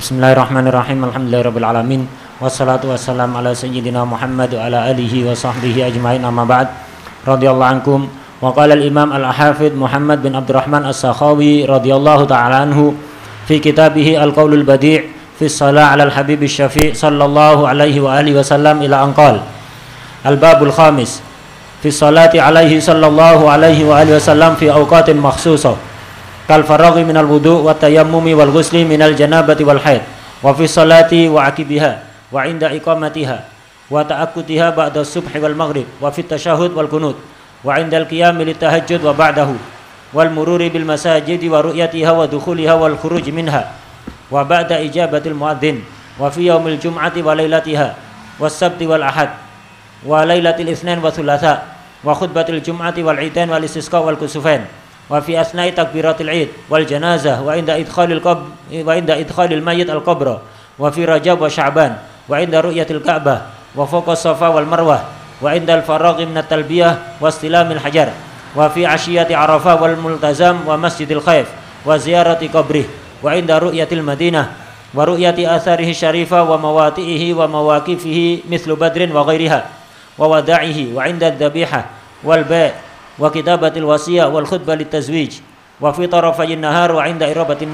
Bismillahirrahmanirrahim. Alhamdulillahirabbil alamin. Wassalatu wassalamu ala sayyidina Muhammad wa ala alihi wa sahbihi ajmain. Amma ba'd. Radhiyallahu ankum. Wa qala al-Imam al-Hafidz Muhammad bin Abdurrahman As-Sakhawi radhiyallahu ta'ala anhu fi kitabih Al-Qaulul Badi' fi shalah 'ala al-Habib asy-Syafi' sallallahu alaihi wa alihi wasallam ila anqal. Al-babul khamis fi sholati alaihi sallallahu alaihi wa alihi wasallam fi awqatin makhsusah kal faraghi minal wudu' wa tayammumi wal ghusli minal janabati wal haid wa fi sholati wa aqibiha wa inda iqamatiha wa ta'akkutiha ba'da subhi wal maghrib wa fi tasyahhud wal qunut wa inda al-qiyam lit tahajjud wa ba'dahu wal mururi bil masajid wa ru'yatiha wa dukhuliha wal khuruj minha wa ba'da ijabatil muadzin wa fi yaumil jum'ati wa lailatiha was sabti wal ahad wa lailatil itsnain wa thulatha wa khutbatil jum'ati wal idain wal istisqa wal kusufain wa fi asna'i takbiratil id wal janazah wa inda idkhalil mayyit al qabra wa fi rajab wa sya'ban wa inda ru'yatil ka'bah wa fawqa safa wal marwah wa inda al faraghi min at talbiyah wa istilamil hajar wa fi ashiyati arafah wal multazam wa masjidil khaif wa ziyarati qabrih wa inda ru'yatil madinah wa ru'yati atharihi syarifah wa mawati'ihi wa mawaqifihi mithlu badrin wa ghairiha wa wada'ihi wa inda ad-dhabihah wal ba' wa kitabatil wasiyah wal khutbah litazwij wa fi tarafayin nahar wa inda iradatin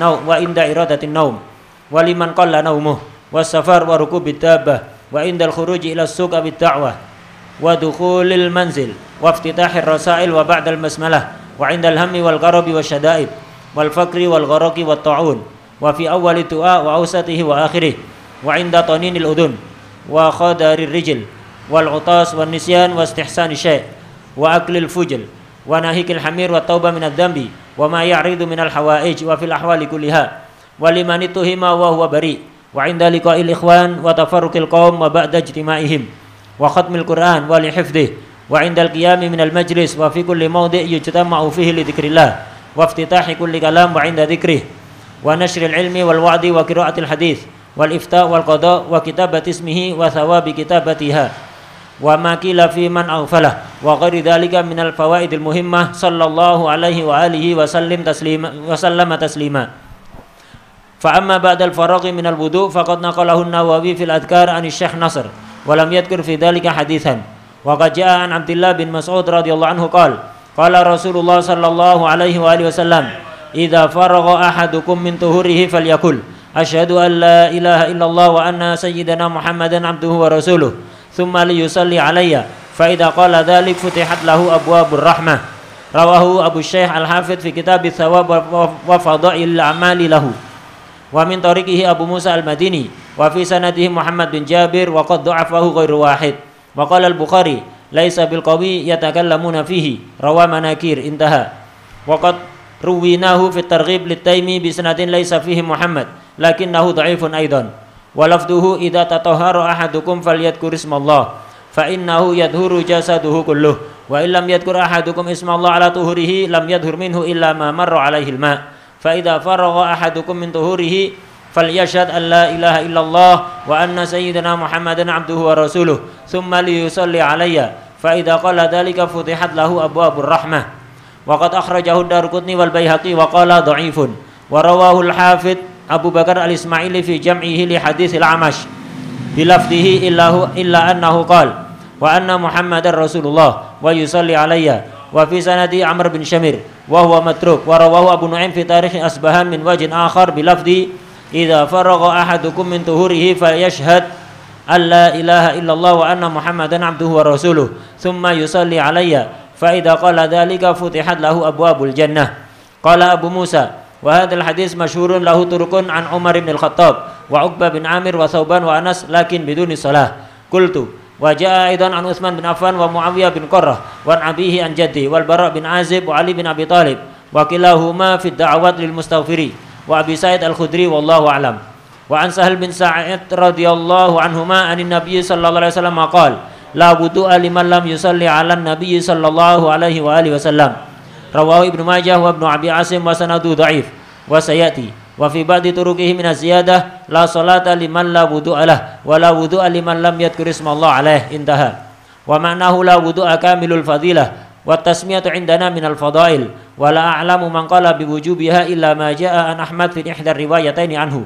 naum wa liman qalla naumuh was safar wa rukubid dabbah wa indal khuruji ila suq bid da'wah wa dukhulil manzil wa iftitahir rasail wa ba'dal basmalah wa indal hammi wal gharabi wasyada'id wal fakri wal gharaqi wat ta'un wa fi awwali du'a wa awsatihi wa akhirih wa inda taninil udun wa khadarir rijl wal utas wan nisyan wa istihsani syai' wa aklil fujl wa nahikil hamir wa tauba minadz dzambi wa ma ya'ridu minal hawaij wa fil ahwali kulliha wa liman tuhima wa huwa bari wa inda liqa'il ikhwan wa tafarruqil qaum wa ba'da ijtima'ihim wa khatmil qur'an wa li hifdhihi wa indal qiyami minal majlis wa fi kulli mawdi' yujtama'u fihi li dzikrillah wa iftitahi kulli kalam wa inda dzikrih wa nashril ilmi wal wa'di wa qira'atil hadits wal ifta' wal qada' wa kitabati ismihi wa thawabi kitabatiha wa ma qila fi man aghfalah wa ghairi dzalika minal fawaidil muhimmah sallallahu alaihi wa alihi wa sallim taslima wa sallama taslima. Fa amma ba'dal faraghi minal wudu' faqad naqalahu an-Nawawi fil adhkar an Syekh Nasr wa lam yadhkur fi dzalika haditsan wa qad jaa'a an Abdullah bin Mas'ud radhiyallahu anhu qala Rasulullah sallallahu alaihi wa alihi wasallam idza faragha ahadukum min tuhurihi falyakul asyhadu an la ilaha illallah wa anna sayyidana Muhammadan abduhu wa rasuluh thumma liyusalli alayya fa idza qala dzalik futihat lahu abwabur rahmah. Rawahu Abu Syekh Al-Hafidz fi kitab Tsawab wa Fadail A'mali lahu wa min tariqihi Abu Musa Al-Madini wa fi sanadihi Muhammad bin Jabir wa qad dha'afahu ghairu wahid wa qala Al-Bukhari laisa bil qawi yatakallamuna fihi rawa manakir intaha wa qad ruwinahu fi targhib lit-Taimi bi sanadin laisa fihi Muhammad lakinnahu dha'ifun aidan wa lafduhu idza tatahhara ahadukum falyadhkur ismallah fa innahu yadhuru jasaduhu kulluh wa illam yadhkur ahadukum ismallah ala tuhurihi lam yadhur minhu illa ma marra alaihi al-ma fa idza faragha ahadukum min tuhurihi falyashhad an la ilaha illallah wa anna sayyidana Muhammadan abduhu wa rasuluh thumma liyusalli alayya fa idza qala dhalika futihat lahu abwabur rahmah wa qad akhrajahu ad-Darqutni wal Baihaqi wa qala dha'ifun wa rawahu al-Hafidz Abu Bakar al-Ismaili fi jam'ihi li hadits al-Amash bilafdihi illa annahu qala wa anna Muhammadar Rasulullah wa yusalli alayya wa fi sanadi Amr bin Syamir wa huwa matruk wa rawahu Abu Nu'aim fi tarikh Asbahan min wajhin akhar bilafdi idza faragha ahadukum min tuhurihi falyashhad an la ilaha illallah wa anna Muhammadan abduhu wa rasuluh thumma yusalli alayya fa idza qala dhalika futihat lahu abwabul jannah. Qala Abu Musa wa hadzal hadis masyhurun lahu turukun an Umar bin Al-Khattab wa Uqbah bin Amir wa Thauban wa Anas lakin biduni salah. Qultu wa jaa aidan an Utsman bin Affan wa Muawiyah bin Qurrah wa an abihi an jaddi wal Bara' bin Azib wa Ali bin Abi Thalib wa kilahuma fi da'awat lil mustaghfiri wa Abi Sa'id Al-Khudri wallahu a'lam. Wa an Sahal bin Sa'id radhiyallahu anhuma anin Nabiy sallallahu alaihi wasallam qala la wudu'a liman lam yusalli 'alan Nabiy sallallahu alaihi wa alihi wasallam. Rawahu Ibnu Majah wa Ibnu Abi Asim wa sanadu dha'if wa sayati wa fi ba'di turuqihi min az-ziyadah la salata liman la wudu'a lah wa la wudu'a liman lam yadhkur ismallah alaih intaha wa ma'nahu la wudu'a kamilul fadilah wa tasmiyatu indana minal fadail wa la a'lamu man qala bi wujubiha illa ma jaa'a an Ahmad fi ihdar riwayataini anhu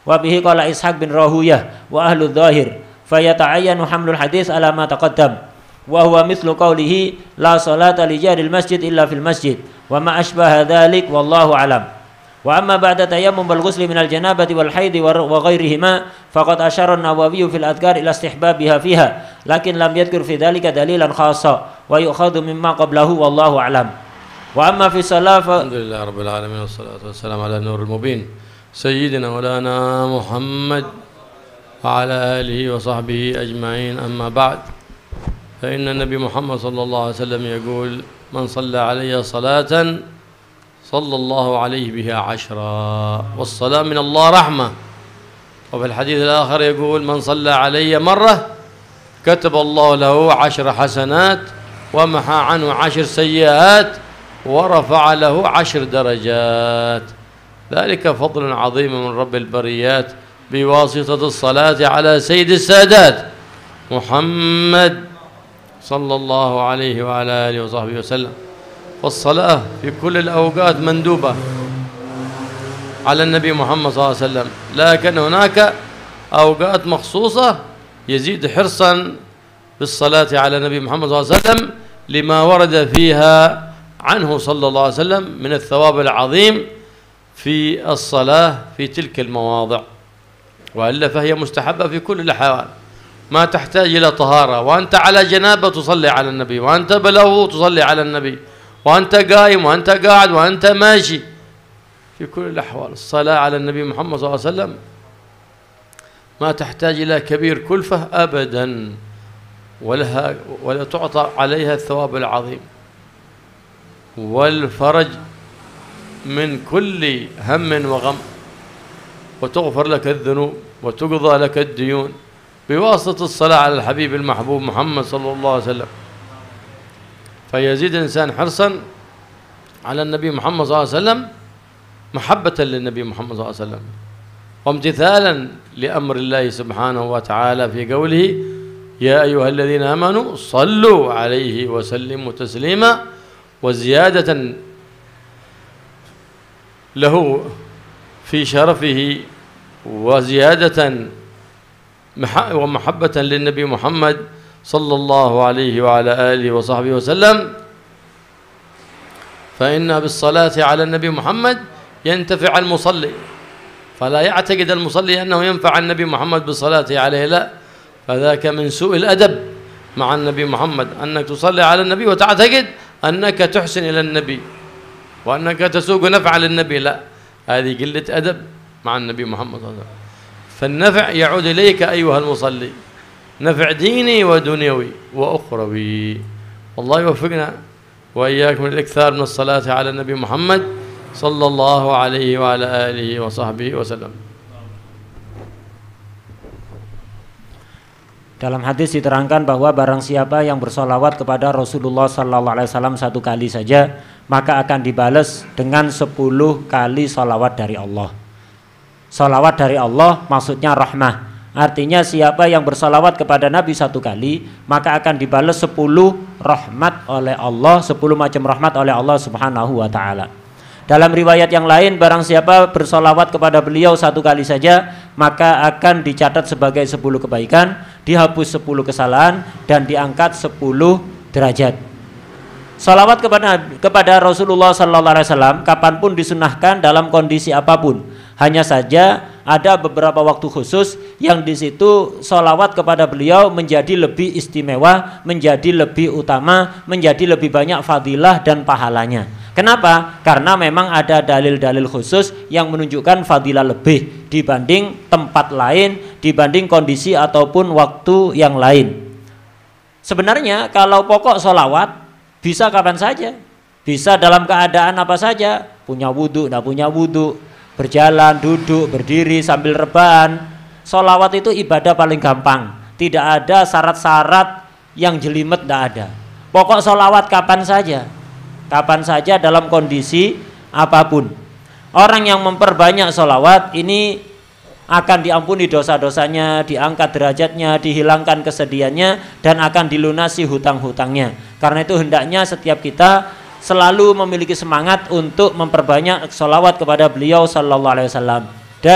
wa bihi qala Ishaq bin Rahuyah wa ahlu dhahir fayata'ayyanu hamlul hadis ala ma taqaddam wa huwa mithlu qawlihi la salata li jaril masjid illa fil masjid wa ma ashbaha dhalik wallahu alam. Wa amma ba'da tayammum wal ghusli minal janabati wal haidi wa ghairihima faqad asyara an-Nawawi fil adhkar ila istihbabiha fiha lakin lam yadhkur fi dhalika dalilan khassa wa yu'khadhu mimma qablahu wallahu alam. Wa amma fi salat alhamdulillah rabbil alamin wassalatu wassalamu ala nuril mubin sayyidina maulana Muhammad wa ala alihi wa sahbihi ajma'in amma ba'd fa inna nabiy Muhammad sallallahu alaihi wasallam yaqul man shalla alayya salatan صلى الله عليه بها عشرا والصلاة من الله رحمة. وفي الحديث الآخر يقول من صلى علي مرة كتب الله له 10 حسنات ومحى عنه 10 سيئات ورفع له 10 درجات. ذلك فضل عظيم من رب البريات بواسطة الصلاة على سيد السادات محمد صلى الله عليه وعلى آله وصحبه وسلم. والصلاة في كل الأوقات مندوبة على النبي محمد صلى الله عليه وسلم لكن هناك أوقات مخصوصة يزيد حرصا بالصلاة على النبي محمد صلى الله عليه وسلم لما ورد فيها عنه صلى الله عليه وسلم من الثواب العظيم في الصلاة في تلك المواضع وإلا فهي مستحبة في كل الأحوال ما تحتاج إلى طهارة وأنت على جنابة تصلي على النبي وأنت بلغ تصلي على النبي وأنت قائم وأنت قاعد وأنت ماشي في كل الأحوال. الصلاة على النبي محمد صلى الله عليه وسلم ما تحتاج إلى كبير كلفة أبدا ولا تعطى عليها الثواب العظيم والفرج من كل هم وغم وتغفر لك الذنوب وتقضى لك الديون بواسطة الصلاة على الحبيب المحبوب محمد صلى الله عليه وسلم. فيزيد الإنسان حرصا على النبي محمد صلى الله عليه وسلم محبة للنبي محمد صلى الله عليه وسلم وامتثالا لأمر الله سبحانه وتعالى في قوله يا أيها الذين آمنوا صلوا عليه وسلموا تسليما وزيادة له في شرفه وزيادة ومحبة للنبي محمد صلى الله عليه وعلى آله وصحبه وسلم. فإن بالصلاة على النبي محمد ينتفع المصلي فلا يعتقد المصلي أنه ينفع النبي محمد بالصلاة عليه لا فذاك من سوء الأدب مع النبي محمد أنك تصلي على النبي وتعتقد أنك تحسن إلى النبي وأنك تسوق نفع للنبي لا هذه قلة أدب مع النبي محمد صلى الله عليه وسلم. فالنفع يعود إليك أيها المصلي نفع ديني ودنيوي وأخروي. والله يوفقنا وإياكم الإكثار من الصلاة على النبي محمد صلى الله عليه وعلى آله وصحبه وسلم. Dalam hadis diterangkan bahwa barang siapa yang bersolawat kepada Rasulullah Sallallahu Alaihi Wasallam 1 kali saja maka akan dibalas dengan 10 kali solawat dari Allah. Solawat dari Allah maksudnya rahmah. Artinya siapa yang bersolawat kepada Nabi 1 kali maka akan dibalas 10 rahmat oleh Allah, 10 macam rahmat oleh Allah Subhanahu wa Ta'ala. Dalam riwayat yang lain barang siapa bersolawat kepada beliau 1 kali saja maka akan dicatat sebagai 10 kebaikan, dihapus 10 kesalahan dan diangkat 10 derajat. Salawat kepada Rasulullah Sallallahu Alaihi Wasallam kapanpun disunahkan dalam kondisi apapun. Hanya saja ada beberapa waktu khusus yang di situ salawat kepada beliau menjadi lebih istimewa, menjadi lebih utama, menjadi lebih banyak fadilah dan pahalanya. Kenapa? Karena memang ada dalil-dalil khusus yang menunjukkan fadilah lebih dibanding tempat lain, dibanding kondisi ataupun waktu yang lain. Sebenarnya kalau pokok salawat bisa kapan saja, bisa dalam keadaan apa saja, punya wudhu, tidak punya wudhu, berjalan, duduk, berdiri, sambil rebahan. Sholawat itu ibadah paling gampang, tidak ada syarat-syarat yang jelimet, tidak ada. Pokok sholawat kapan saja dalam kondisi apapun. Orang yang memperbanyak sholawat ini akan diampuni dosa-dosanya, diangkat derajatnya, dihilangkan kesedihannya, dan akan dilunasi hutang-hutangnya. Karena itu hendaknya setiap kita selalu memiliki semangat untuk memperbanyak sholawat kepada beliau Sallallahu Alaihi Wasallam. Dan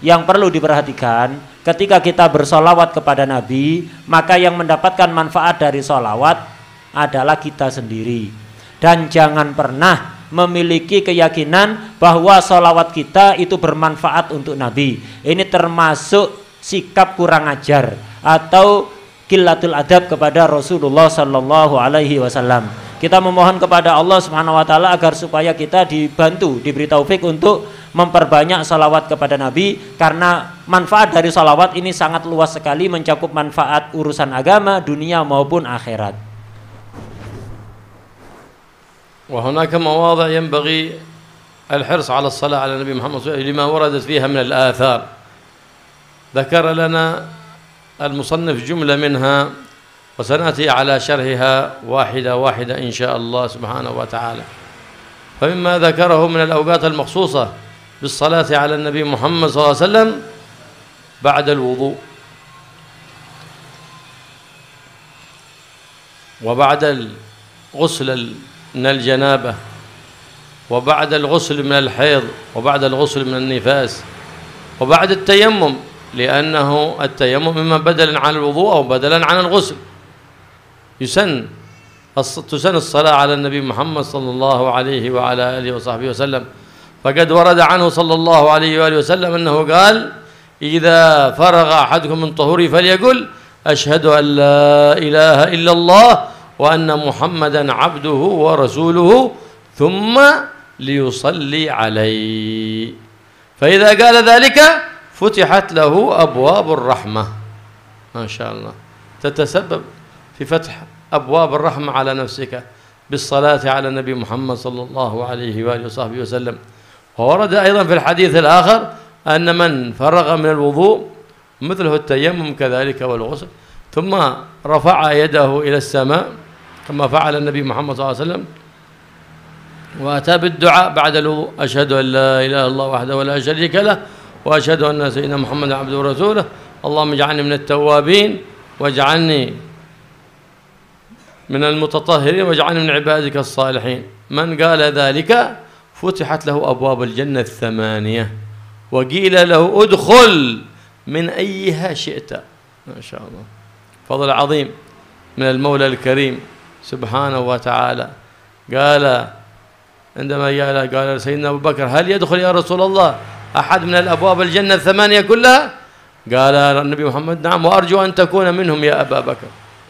yang perlu diperhatikan, ketika kita bersolawat kepada Nabi, maka yang mendapatkan manfaat dari solawat adalah kita sendiri. Dan jangan pernah memiliki keyakinan bahwa solawat kita itu bermanfaat untuk Nabi. Ini termasuk sikap kurang ajar atau qillatul adab kepada Rasulullah sallallahu alaihi wasallam. Kita memohon kepada Allah Subhanahu wa taala agar supaya kita dibantu, diberi taufik untuk memperbanyak salawat kepada Nabi, karena manfaat dari salawat ini sangat luas sekali, mencakup manfaat urusan agama, dunia maupun akhirat. وهناك مواضع ينبغي الحرص على الصلاة على النبي محمد صلى الله عليه وسلم لما وردت فيها من الآثار. ذكر لنا المصنف جملة منها وسنأتي على شرحها واحدة واحدة إن شاء الله سبحانه وتعالى. فمما ذكره من الأوقات المخصوصة بالصلاة على النبي محمد صلى الله عليه وسلم بعد الوضوء وبعد الغسل من الجنابة وبعد الغسل من الحيض وبعد الغسل من النفاس وبعد التيمم، لأنه التيمم إما بدلا عن الوضوء أو بدلا عن الغسل. تسن الصلاة على النبي محمد صلى الله عليه وعلى آله وصحبه وسلم، فقد ورد عنه صلى الله عليه وآله وسلم أنه قال: إذا فرغ أحدكم من طهوره فليقل أشهد أن لا إله إلا الله وأن محمدا عبده ورسوله ثم ليصلي عليه، فإذا قال ذلك فتحت له أبواب الرحمة. ما شاء الله، تتسبب في فتح أبواب الرحمة على نفسك بالصلاة على النبي محمد صلى الله عليه وآله وصحبه وسلم. وورد أيضا في الحديث الآخر أن من فرغ من الوضوء مثله التيمم كذلك والغسل ثم رفع يده إلى السماء كما فعل النبي محمد صلى الله عليه وسلم وأتى بالدعاء بعد الوضوء: أشهد أن لا إله إلا الله وحده ولا شريك له وأشهد أن سيدنا محمد عبده ورسوله اللهم اجعلني من التوابين واجعلني من المتطهرين واجعلني من عبادك الصالحين. من قال ذلك فتحت له أبواب الجنة الثمانية وقيل له ادخل من أيها شئت. ما شاء الله، فضل عظيم من المولى الكريم سبحانه وتعالى. قال عندما قال سيدنا أبو بكر: هل يدخل يا رسول الله أحد من الأبواب الجنة الثمانية كلها؟ قال النبي محمد: نعم، وأرجو أن تكون منهم يا أبا بكر.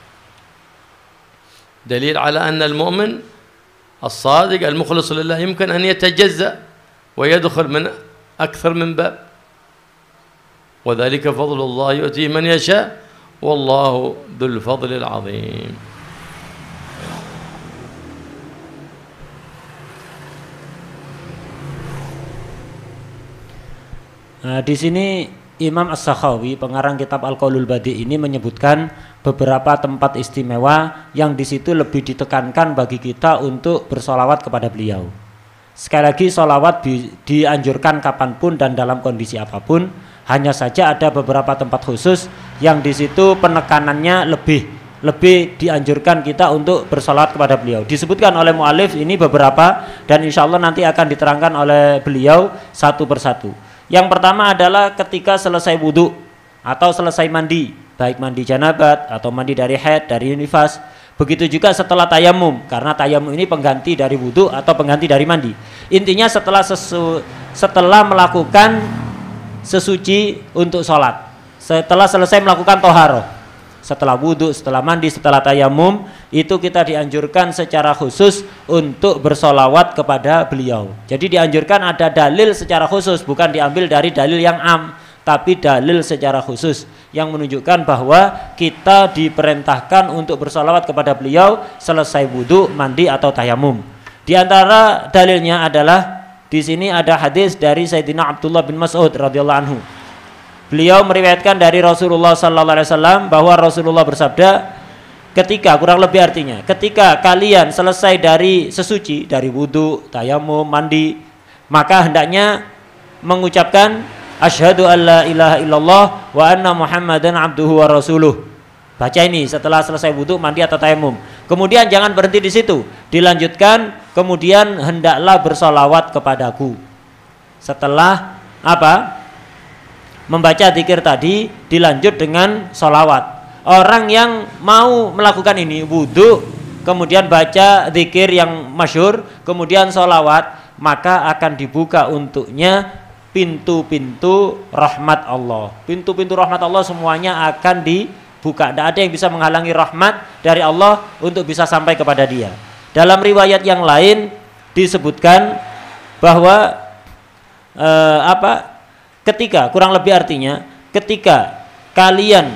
دليل على أن المؤمن الصادق المخلص لله يمكن أن يتجزأ ويدخل من أكثر من باب، وذلك فضل الله يؤتيه من يشاء والله ذو الفضل العظيم. Di sini Imam As-Sakhawi, pengarang kitab Al-Qaulul Badi' ini menyebutkan beberapa tempat istimewa yang di situ lebih ditekankan bagi kita untuk bersolawat kepada beliau. Sekali lagi, solawat dianjurkan kapanpun dan dalam kondisi apapun. Hanya saja ada beberapa tempat khusus yang di situ penekanannya lebih dianjurkan kita untuk bersolawat kepada beliau. Disebutkan oleh mu'alif ini beberapa, dan insya Allah nanti akan diterangkan oleh beliau satu persatu. Yang pertama adalah ketika selesai wudhu atau selesai mandi, baik mandi janabat atau mandi dari haid, dari nifas. Begitu juga setelah tayamum, karena tayamum ini pengganti dari wudhu atau pengganti dari mandi. Intinya setelah melakukan sesuci untuk sholat, setelah selesai melakukan toharoh, setelah wudhu, setelah mandi, setelah tayamum, itu kita dianjurkan secara khusus untuk bersolawat kepada beliau. Jadi dianjurkan, ada dalil secara khusus, bukan diambil dari dalil yang am, tapi dalil secara khusus yang menunjukkan bahwa kita diperintahkan untuk bersolawat kepada beliau selesai wudhu, mandi atau tayamum. Di antara dalilnya adalah di sini ada hadis dari Sayyidina Abdullah bin Mas'ud radhiyallahu anhu. Beliau meriwayatkan dari Rasulullah sallallahu alaihi wasallam bahwa Rasulullah bersabda, ketika, kurang lebih artinya, ketika kalian selesai dari sesuci, dari wudhu, tayamum, mandi, maka hendaknya mengucapkan asyhadu an la ilaha illallah wa anna muhammadan abduhu wa rasuluh. Baca ini setelah selesai wudhu, mandi atau tayamum. Kemudian jangan berhenti di situ, dilanjutkan, kemudian hendaklah bersolawat kepadaku. Setelah apa? membaca zikir tadi dilanjut dengan sholawat. Orang yang mau melakukan ini wudu, kemudian baca zikir yang masyhur, kemudian sholawat, maka akan dibuka untuknya pintu-pintu rahmat Allah. Pintu-pintu rahmat Allah semuanya akan dibuka. Tidak ada yang bisa menghalangi rahmat dari Allah untuk bisa sampai kepada dia. Dalam riwayat yang lain disebutkan bahwa ketika, kurang lebih artinya, ketika kalian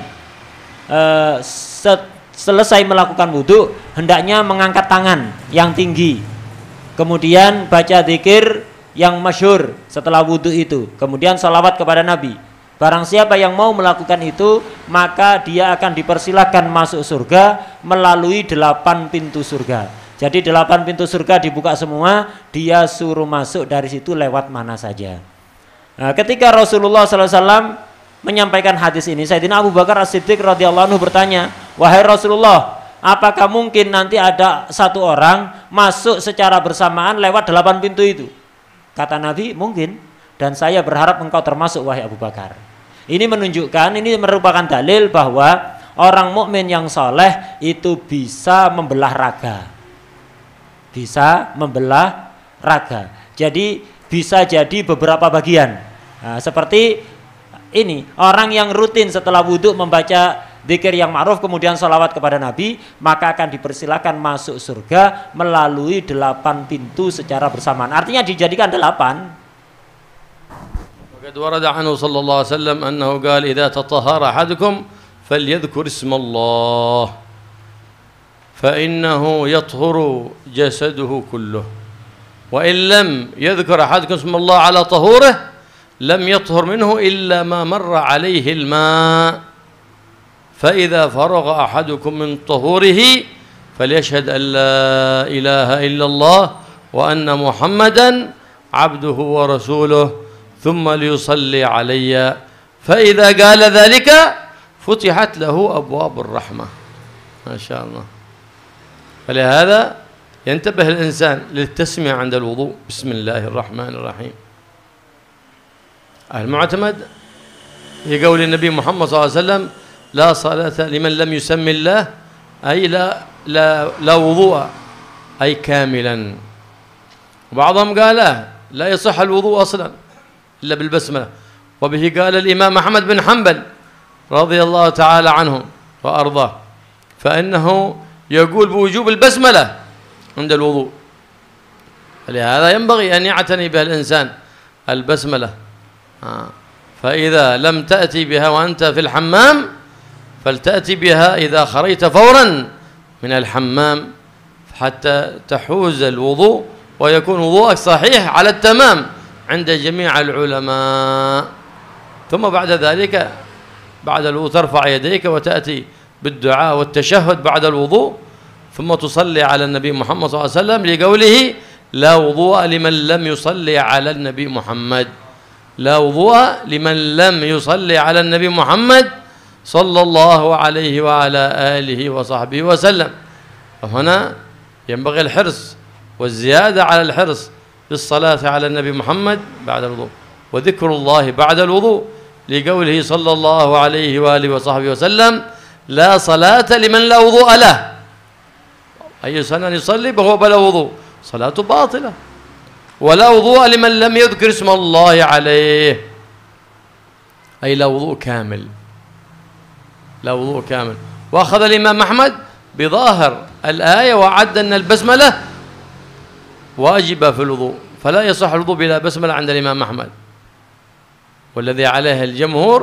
selesai melakukan wudhu, hendaknya mengangkat tangan yang tinggi, kemudian baca zikir yang masyhur setelah wudhu itu, kemudian salawat kepada Nabi. Barang siapa yang mau melakukan itu, maka dia akan dipersilahkan masuk surga melalui 8 pintu surga. Jadi 8 pintu surga dibuka semua, dia suruh masuk dari situ lewat mana saja. Nah, ketika Rasulullah SAW menyampaikan hadis ini, Sayyidina Abu Bakar As-Siddiq radhiyallahu anhu bertanya, wahai Rasulullah, apakah mungkin nanti ada satu orang masuk secara bersamaan lewat 8 pintu itu? Kata Nabi, mungkin, dan saya berharap engkau termasuk, wahai Abu Bakar. Ini menunjukkan, ini merupakan dalil bahwa orang mukmin yang soleh itu bisa membelah raga. Bisa membelah raga. Jadi bisa jadi beberapa bagian. Nah, seperti ini, orang yang rutin setelah wudhu membaca zikir yang ma'ruf kemudian salawat kepada Nabi, maka akan dipersilakan masuk surga melalui 8 pintu secara bersamaan. Artinya dijadikan 8. وقد ورد عنه صلى الله عليه وسلم أنه قال إذا تطهر أحدكم فليذكر اسم الله فإنه يطهر جسده كله وإن لم يذكر أحدكم اسم الله على طهوره لم يطهر منه إلا ما مر عليه الماء فإذا فرغ أحدكم من طهوره فليشهد أن لا إله إلا الله وأن محمدا عبده ورسوله ثم ليصلي علي فإذا قال ذلك فتحت له أبواب الرحمة ما شاء الله. فلهذا ينتبه الإنسان للتسمية عند الوضوء بسم الله الرحمن الرحيم. المعتمد في قول النبي محمد صلى الله عليه وسلم لا صلاة لمن لم يسمي الله أي لا وضوء أي كاملا. وبعضهم قال لا يصح الوضوء أصلا إلا بالبسملة. وبه قال الإمام أحمد بن حنبل رضي الله تعالى عنه وأرضاه فإنه يقول بوجوب البسملة عند الوضوء. لهذا ينبغي أن يعتني بها الإنسان البسملة. فإذا لم تأتي بها وأنت في الحمام فلتأتي بها إذا خرجت فورا من الحمام حتى تحوز الوضوء ويكون وضوءك صحيح على التمام عند جميع العلماء. ثم بعد ذلك بعد الوضوء ترفع يديك وتأتي بالدعاء والتشهد بعد الوضوء ثم تصلي على النبي محمد صلى الله عليه وسلم لقوله لا وضوء لمن لم يصلي على النبي محمد. لا وضوء لمن لم يصلي على النبي محمد صلى الله عليه وعلى آله وصحبه وسلم. فهنا ينبغي الحرص والزيادة على الحرص بالصلاة على النبي محمد بعد الوضوء وذكر الله بعد الوضوء لقوله صلى الله عليه وآله وصحبه وسلم لا صلاة لمن لا وضوء له. أي إنسان يصلي وهو بلا وضوء صلاته باطلة. ولا وضوء لمن لم يذكر اسم الله عليه أي لا وضوء كامل. لا وضوء كامل. وأخذ الإمام أحمد بظاهر الآية وعد أن البسملة واجبة في الوضوء فلا يصح الوضوء بلا بسملة عند الإمام أحمد. والذي عليه الجمهور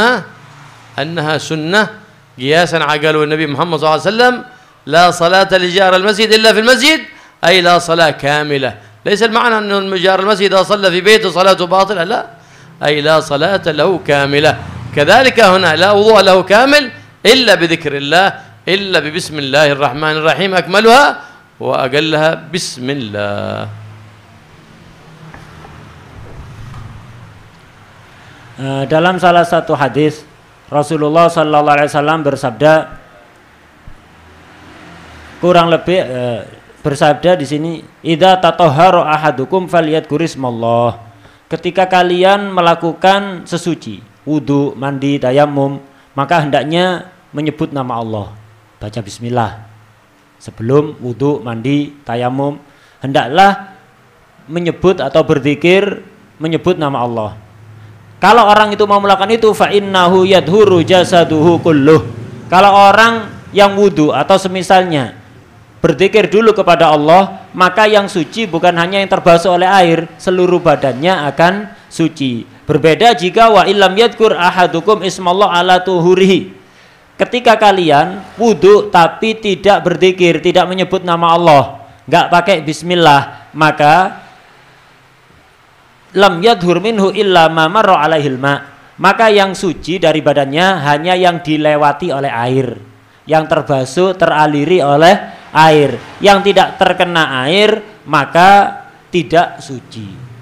أنها سنة قياسا على قالوا النبي محمد صلى الله عليه وسلم لا صلاة لجار المسجد إلا في المسجد أي لا صلاة كاملة. ليس المعنى أن جار المسجد إذا صلى في بيته صلاته باطلة، لا، أي لا صلاة له كاملة. كذلك هنا لا وضوء له كامل إلا بذكر الله إلا ببسم الله الرحمن الرحيم أكملها وأقلها بسم الله. Dalam salah satu hadis Rasulullah sallallahu alaihi wasallam bersabda, kurang lebih bersabda di sini, idza tatahhara ahadukum falyadhkur ismallah. Ketika kalian melakukan sesuci wudu, mandi, tayamum, maka hendaknya menyebut nama Allah, baca bismillah. Sebelum wudu, mandi, tayamum, hendaklah menyebut atau berzikir menyebut nama Allah. Kalau orang itu mau melakukan itu, fa innahu yadhuru jasaduhu kulluh. Kalau orang yang wudu atau semisalnya berzikir dulu kepada Allah, maka yang suci bukan hanya yang terbasuh oleh air, seluruh badannya akan suci. Berbeda jika wa illam yadhkur ahadukum ismallah ala tuhurihi. Ketika kalian wudu tapi tidak berzikir, tidak menyebut nama Allah, enggak pakai bismillah, maka lam yadhur minhu illa ma marra alaihil ma. Maka yang suci dari badannya hanya yang dilewati oleh air, yang terbasuh, teraliri oleh air. Yang tidak terkena air maka tidak suci.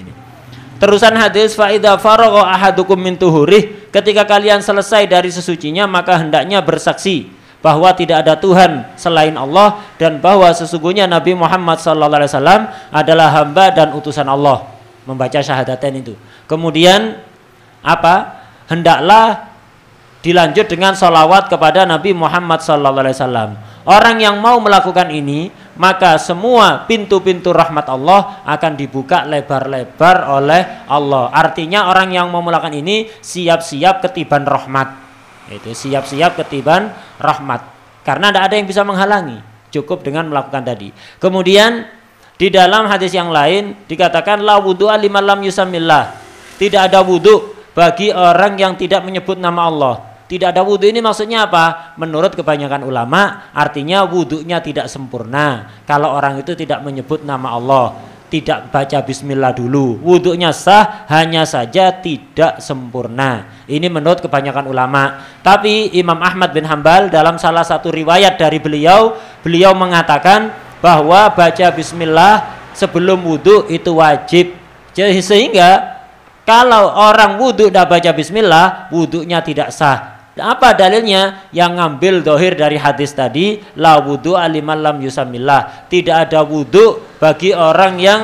Terusan hadis, fa idza faragha ahadukum min tuhurih, ketika kalian selesai dari sesucinya maka hendaknya bersaksi bahwa tidak ada Tuhan selain Allah dan bahwa sesungguhnya Nabi Muhammad SAW adalah hamba dan utusan Allah. Membaca syahadatain itu. Kemudian apa? Hendaklah dilanjut dengan sholawat kepada Nabi Muhammad SAW. Orang yang mau melakukan ini, maka semua pintu-pintu rahmat Allah akan dibuka lebar-lebar oleh Allah. Artinya orang yang mau melakukan ini siap-siap ketiban rahmat. Itu siap-siap ketiban rahmat. Karena tidak ada yang bisa menghalangi. Cukup dengan melakukan tadi. Kemudian di dalam hadis yang lain dikatakan la wudu'a liman lam yusammillah. Tidak ada wudu bagi orang yang tidak menyebut nama Allah. Tidak ada wudu ini maksudnya apa? Menurut kebanyakan ulama artinya wudunya tidak sempurna. Kalau orang itu tidak menyebut nama Allah, tidak baca bismillah dulu, wudunya sah, hanya saja tidak sempurna. Ini menurut kebanyakan ulama. Tapi Imam Ahmad bin Hanbal dalam salah satu riwayat dari beliau mengatakan bahwa baca bismillah sebelum wudu itu wajib. Sehingga kalau orang wudu tidak baca bismillah, wudunya tidak sah. Apa dalilnya? Yang ngambil dohir dari hadis tadi, la wudu aliman lam yusamillah. Tidak ada wudu bagi orang yang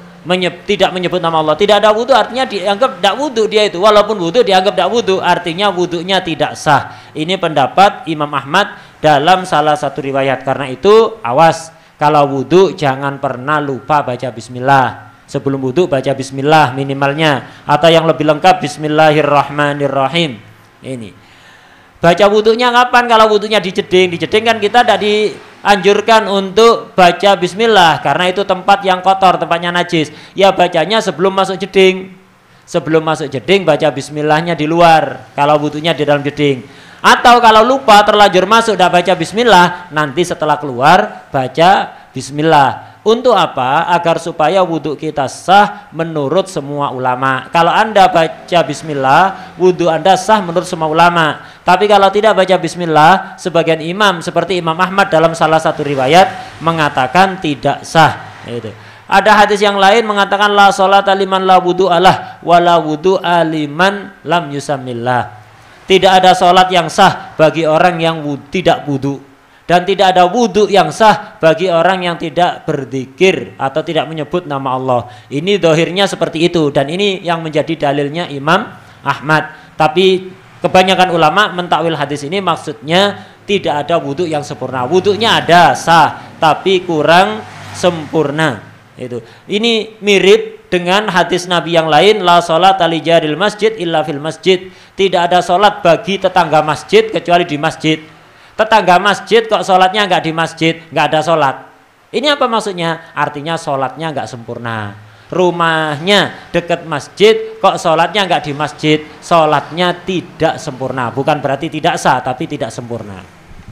tidak menyebut nama Allah. Tidak ada wudu artinya dianggap tidak wudu dia itu. Walaupun wudu dianggap tidak wudu, artinya wudunya tidak sah. Ini pendapat Imam Ahmad dalam salah satu riwayat. Karena itu awas, kalau wudu jangan pernah lupa baca bismillah. Sebelum wudu baca bismillah minimalnya, atau yang lebih lengkap bismillahirrahmanirrahim. Ini baca wudunya kapan? Kalau wudunya di jeding kan kita tidak dianjurkan untuk baca bismillah karena itu tempat yang kotor, tempatnya najis. Ya bacanya sebelum masuk jeding. Sebelum masuk jeding baca bismillahnya di luar. Kalau wudunya di dalam jeding. Atau kalau lupa terlanjur masuk tidak baca bismillah, nanti setelah keluar baca bismillah. Untuk apa? Agar supaya wudhu kita sah menurut semua ulama. Kalau Anda baca bismillah, wudhu Anda sah menurut semua ulama. Tapi kalau tidak baca bismillah, sebagian imam seperti Imam Ahmad dalam salah satu riwayat mengatakan tidak sah. Itu. Ada hadis yang lain mengatakan la sholata liman la wudhu alah wala wudhu aliman lam yusamillah. Tidak ada sholat yang sah bagi orang yang tidak wudhu. Dan tidak ada wudhu yang sah bagi orang yang tidak berzikir atau tidak menyebut nama Allah. Ini dohirnya seperti itu. Dan ini yang menjadi dalilnya Imam Ahmad. Tapi kebanyakan ulama mentakwil hadis ini maksudnya tidak ada wudhu yang sempurna. Wudhunya ada, sah, tapi kurang sempurna. Itu. Ini mirip dengan hadis Nabi yang lain, la sholata li jaril masjid illa fil masjid. Tidak ada sholat bagi tetangga masjid kecuali di masjid. Tetangga masjid kok sholatnya nggak di masjid, nggak ada sholat. Ini apa maksudnya? Artinya sholatnya nggak sempurna. Rumahnya dekat masjid, kok sholatnya nggak di masjid, sholatnya tidak sempurna. Bukan berarti tidak sah, tapi tidak sempurna.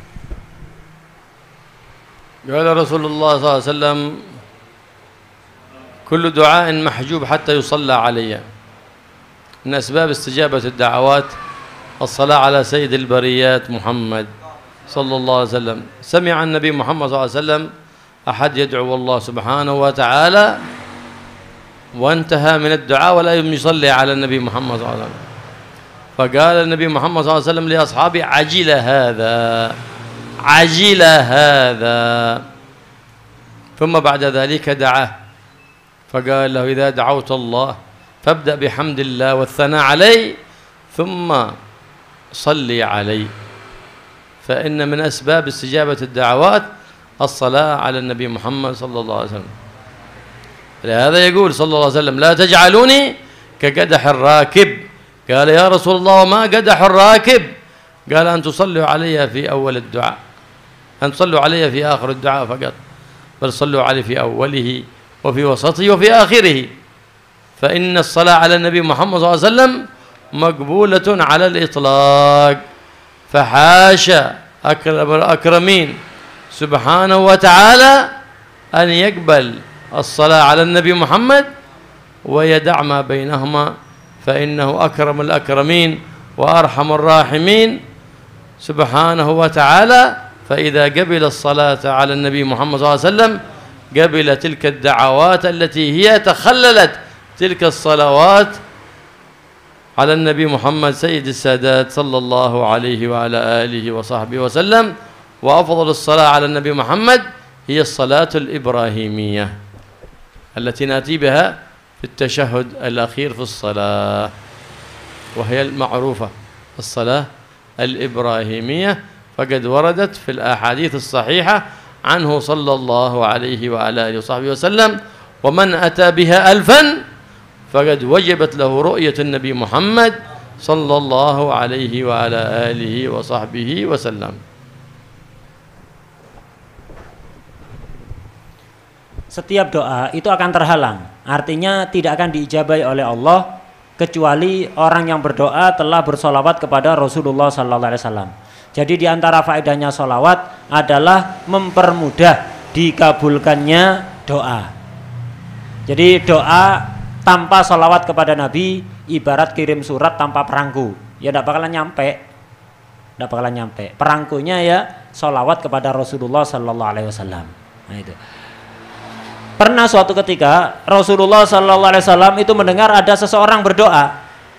Qala Rasulullah SAW, kullu du'ain mahjub hatta yusalla alayya. Min asbab istijabah ad-da'awat as-salah ala sayyid al-bariyat Muhammad صلى الله عليه وسلم. سمع النبي محمد صلى الله عليه وسلم أحد يدعو الله سبحانه وتعالى وانتهى من الدعاء ولا يصلي على النبي محمد صلى الله عليه وسلم، فقال النبي محمد صلى الله عليه وسلم لأصحابه عجل هذا عجل هذا، ثم بعد ذلك دعاه فقال له إذا دعوت الله فابدأ بحمد الله والثناء عليه ثم صلي علي، فإن من أسباب استجابة الدعوات الصلاة على النبي محمد صلى الله عليه وسلم. لهذا يقول صلى الله عليه وسلم: لا تجعلوني كقدح الراكب. قال: يا رسول الله وما قدح الراكب؟ قال: أن تصلوا علي في أول الدعاء، أن تصلوا علي في آخر الدعاء فقط، بل صلوا علي في أوله وفي وسطه وفي آخره، فإن الصلاة على النبي محمد صلى الله عليه وسلم مقبولة على الإطلاق. فحاشا أكرم الأكرمين سبحانه وتعالى أن يقبل الصلاة على النبي محمد ويدع ما بينهما، فإنه أكرم الأكرمين وأرحم الراحمين سبحانه وتعالى. فإذا قبل الصلاة على النبي محمد صلى الله عليه وسلم قبل تلك الدعوات التي هي تخللت تلك الصلوات على النبي محمد سيد السادات صلى الله عليه وعلى آله وصحبه وسلم. وأفضل الصلاة على النبي محمد هي الصلاة الإبراهيمية التي نأتي بها في التشهد الأخير في الصلاة، وهي المعروفة الصلاة الإبراهيمية، فقد وردت في الأحاديث الصحيحة عنه صلى الله عليه وعلى آله وصحبه وسلم: ومن أتى بها 1000 فقد وجبت له رؤية النبي محمد صلى الله عليه وعلى آله وصحبه وسلم. Setiap doa itu akan terhalang, artinya tidak akan diijabahi oleh Allah kecuali orang yang berdoa telah bersolawat kepada Rasulullah Sallallahu Alaihi Wasallam. Jadi diantara faedahnya solawat adalah mempermudah dikabulkannya doa. Jadi doa tanpa solawat kepada Nabi ibarat kirim surat tanpa perangko, ya tidak bakalan nyampe, tidak bakalan nyampe. Perangkonya ya solawat kepada Rasulullah Sallallahu Alaihi Wasallam. Nah itu. Pernah suatu ketika Rasulullah Sallallahu Alaihi Wasallam itu mendengar ada seseorang berdoa,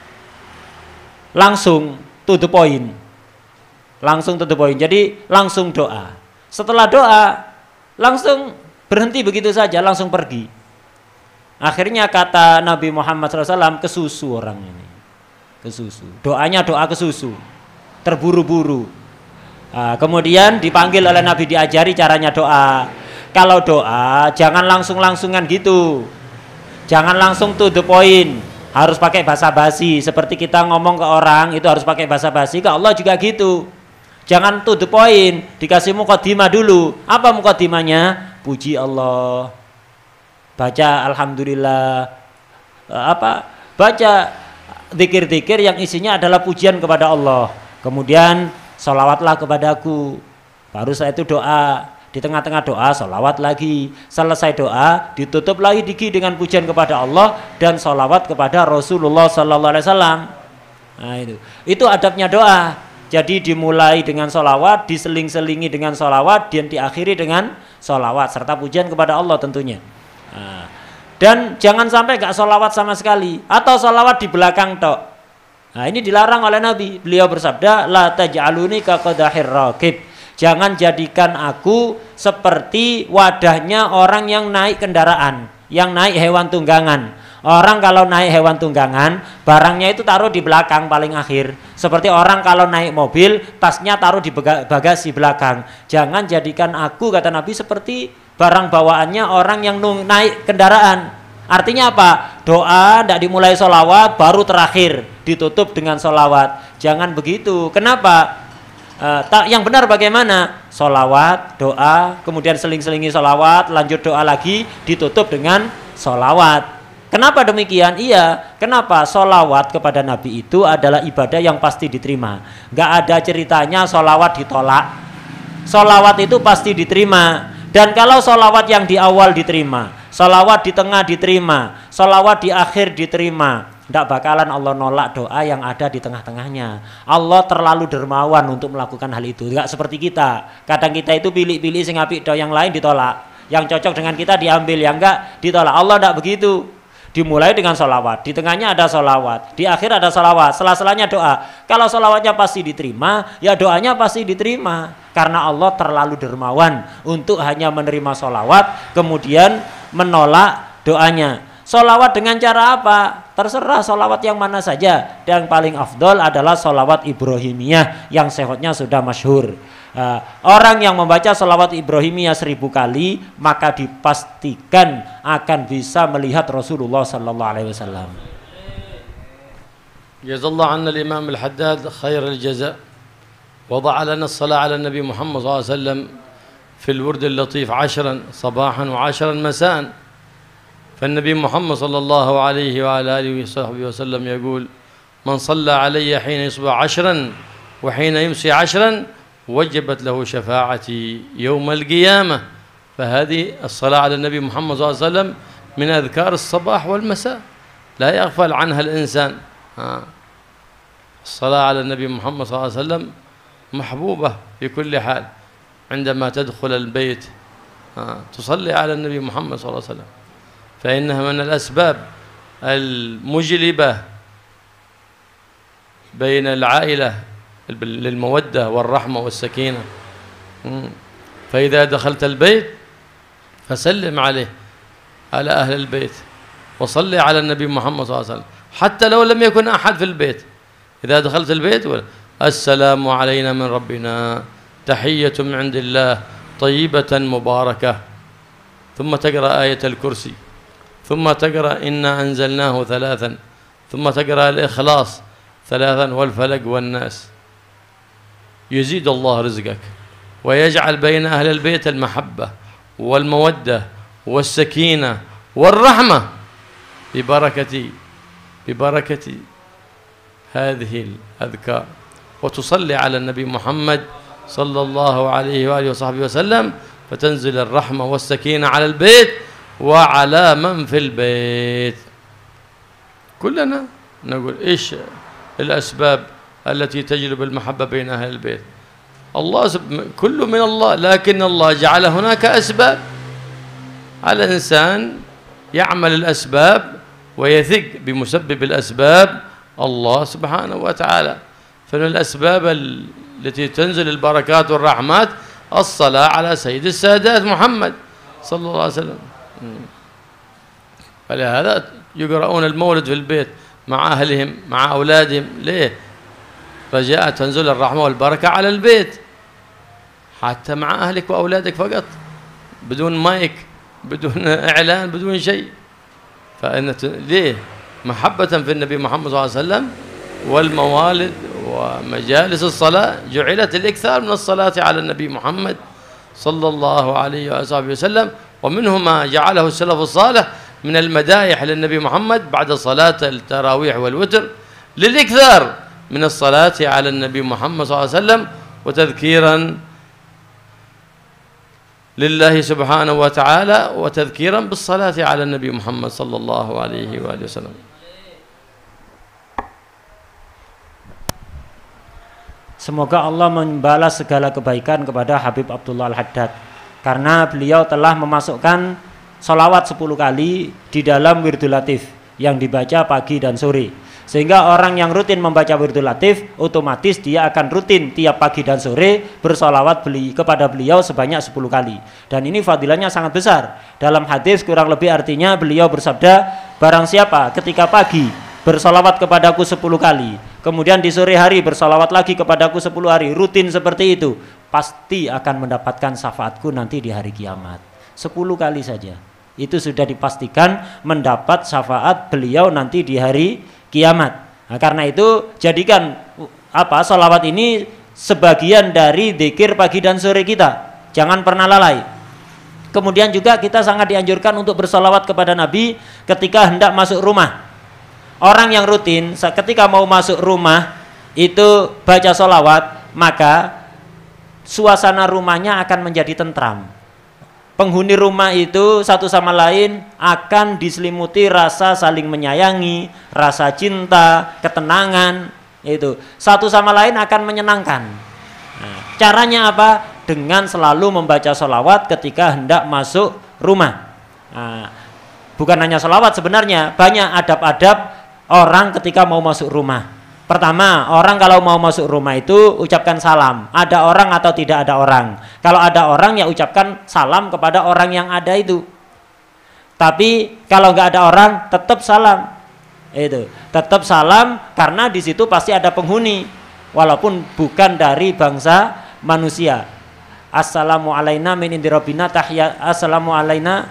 langsung to the point, langsung to the point. Jadi langsung doa. Setelah doa langsung berhenti begitu saja, langsung pergi. Akhirnya kata Nabi Muhammad SAW, kesusu orang ini, kesusu. Doanya doa kesusu, terburu-buru. Kemudian dipanggil oleh Nabi, diajari caranya doa. Kalau doa jangan langsung-langsungan gitu, jangan langsung to the point, harus pakai basa-basi. Seperti kita ngomong ke orang itu harus pakai basa-basi, ke Allah juga gitu. Jangan to the point, dikasih mukadimah dulu. Apa mukadimahnya? Puji Allah, baca alhamdulillah, baca zikir-zikir yang isinya adalah pujian kepada Allah. Kemudian sholawatlah kepadaku. Baru setelah itu doa. Di tengah-tengah doa sholawat lagi. Selesai doa ditutup lagi dengan pujian kepada Allah dan sholawat kepada Rasulullah Sallallahu Alaihi Wasallam. Nah itu adabnya doa. Jadi dimulai dengan sholawat, diseling-selingi dengan sholawat, dan diakhiri dengan sholawat serta pujian kepada Allah tentunya. Nah, dan jangan sampai gak sholawat sama sekali atau sholawat di belakang tok. Nah ini dilarang oleh Nabi. Beliau bersabda, la taj'aluni ka qadahir rakib. Jangan jadikan aku seperti wadahnya orang yang naik kendaraan, yang naik hewan tunggangan. Orang kalau naik hewan tunggangan, barangnya itu taruh di belakang paling akhir. Seperti orang kalau naik mobil, tasnya taruh di bagasi belakang. Jangan jadikan aku, kata Nabi, seperti barang bawaannya orang yang naik kendaraan. Artinya apa? Doa tidak dimulai sholawat, baru terakhir ditutup dengan sholawat. Jangan begitu. Kenapa? Yang benar bagaimana? Sholawat, doa, kemudian seling-selingi sholawat, lanjut doa lagi, ditutup dengan sholawat. Kenapa demikian? Iya, kenapa? Sholawat kepada Nabi itu adalah ibadah yang pasti diterima. Gak ada ceritanya sholawat ditolak. Sholawat itu pasti diterima. Dan kalau sholawat yang di awal diterima, sholawat di tengah diterima, sholawat di akhir diterima, tidak bakalan Allah nolak doa yang ada di tengah-tengahnya. Allah terlalu dermawan untuk melakukan hal itu. Tidak seperti kita. Kadang kita itu pilih-pilih sing apik do yang lain ditolak. Yang cocok dengan kita diambil, yang enggak ditolak. Allah tidak begitu. Dimulai dengan sholawat, di tengahnya ada sholawat, di akhir ada sholawat, sela-selanya doa. Kalau sholawatnya pasti diterima, ya doanya pasti diterima. Karena Allah terlalu dermawan untuk hanya menerima sholawat, kemudian menolak doanya. Sholawat dengan cara apa? Terserah sholawat yang mana saja. Yang paling afdol adalah sholawat Ibrahimiyah yang sehotnya sudah masyhur. Orang yang membaca sholawat Ibrahimiyah 1000 kali maka dipastikan akan bisa melihat Rasulullah sallallahu alaihi wasallam. Jazallahu anna al-Imam al-Haddad khair al-jaza. Wada'a lana as-salat ala Nabi Muhammad sallallahu alaihi wasallam fi al-wurd al-latif 10 sabahan wa 10 masaan. فالنبي محمد صلى الله عليه وعلى آله وصحبه وسلم يقول من صلى علي حين يصبح 10 وحين يمسي 10 وجبت له شفاعتي يوم القيامة. فهذه الصلاة على النبي محمد صلى الله عليه وسلم من أذكار الصباح والمساء لا يغفل عنها الإنسان. الصلاة على النبي محمد صلى الله عليه وسلم محبوبة في كل حال. عندما تدخل البيت تصلي على النبي محمد صلى الله عليه وسلم فإنها من الأسباب المجلبة بين العائلة للمودة والرحمة والسكينة. فإذا دخلت البيت فسلم عليه على أهل البيت وصلي على النبي محمد صلى الله عليه وسلم حتى لو لم يكن أحد في البيت. إذا دخلت البيت السلام علينا من ربنا تحية من عند الله طيبة مباركة. ثم تقرأ آية الكرسي ثم تقرأ إنا أنزلناه 3 ثم تقرأ الإخلاص 3 والفلق والناس. يزيد الله رزقك ويجعل بين أهل البيت المحبة والمودة والسكينة والرحمة ببركة هذه الأذكار. وتصلي على النبي محمد صلى الله عليه وآله وصحبه وسلم فتنزل الرحمة والسكينة على البيت وعلى من في البيت. كلنا نقول إيش الأسباب التي تجلب المحبة بين أهل البيت؟ الله كله من الله، لكن الله جعل هناك أسباب. على الإنسان يعمل الأسباب ويثق بمسبب الأسباب الله سبحانه وتعالى. فمن الأسباب التي تنزل البركات والرحمات الصلاة على سيد السادات محمد صلى الله عليه وسلم. فلهذا يقرؤون المولد في البيت مع أهلهم مع أولادهم. ليه؟ رجاء تنزل الرحمة والبركة على البيت، حتى مع أهلك وأولادك فقط، بدون مايك، بدون إعلان، بدون شيء. فإن ليه؟ محبة في النبي محمد صلى الله عليه وسلم. والموالد ومجالس الصلاة جعلت الإكثار من الصلاة على النبي محمد صلى الله عليه وآله وسلم. ومنه ما جعله السلف الصالح من المدائح للنبي محمد بعد صلاة التراويح والوتر للإكثار من الصلاة على النبي محمد صلى الله عليه وسلم وتذكيرا لله سبحانه وتعالى وتذكيرا بالصلاة على النبي محمد صلى الله عليه وآله وسلم. Semoga Allah membalas segala kebaikan kepada Habib Abdullah Al-Haddad, karena beliau telah memasukkan sholawat 10 kali di dalam Wirdul Latif yang dibaca pagi dan sore, sehingga orang yang rutin membaca Wirdul Latif otomatis dia akan rutin tiap pagi dan sore bersolawat kepada beliau sebanyak 10 kali. Dan ini fadilahnya sangat besar. Dalam hadis kurang lebih artinya beliau bersabda, barang siapa ketika pagi bersolawat kepadaku 10 kali, kemudian di sore hari bersolawat lagi kepadaku 10 hari, rutin seperti itu, pasti akan mendapatkan syafaatku nanti di hari kiamat. 10 kali saja itu sudah dipastikan mendapat syafaat beliau nanti di hari kiamat. Nah, karena itu jadikan sholawat ini sebagian dari dzikir pagi dan sore kita, jangan pernah lalai. Kemudian juga kita sangat dianjurkan untuk bersolawat kepada Nabi ketika hendak masuk rumah. Orang yang rutin ketika mau masuk rumah itu baca sholawat, maka suasana rumahnya akan menjadi tentram. Penghuni rumah itu satu sama lain akan diselimuti rasa saling menyayangi, rasa cinta, ketenangan. Itu satu sama lain akan menyenangkan. Nah, caranya apa? Dengan selalu membaca sholawat ketika hendak masuk rumah. Nah, bukan hanya sholawat, sebenarnya banyak adab-adab orang ketika mau masuk rumah. Pertama, orang kalau mau masuk rumah itu ucapkan salam. Ada orang atau tidak ada orang. Kalau ada orang ya ucapkan salam kepada orang yang ada itu. Tapi kalau nggak ada orang, tetap salam. Itu, tetap salam karena di situ pasti ada penghuni, walaupun bukan dari bangsa manusia. Assalamu alaina min indi rabbina tahiyat, assalamu alaina